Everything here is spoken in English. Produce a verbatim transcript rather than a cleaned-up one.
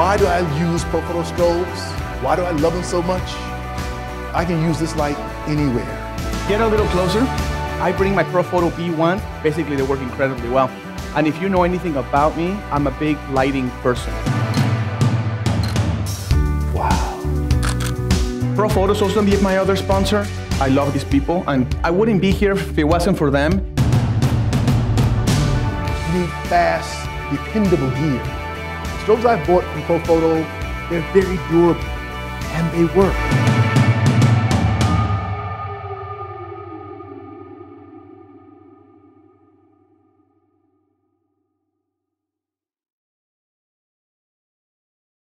Why do I use Profoto strobes? Why do I love them so much? I can use this light anywhere. Get a little closer. I bring my Profoto B one. Basically, they work incredibly well. And if you know anything about me, I'm a big lighting person. Wow. Profoto's also be my other sponsor. I love these people, and I wouldn't be here if it wasn't for them. You need fast, dependable gear. The strobes I've bought from Profoto, they're very durable, and they work.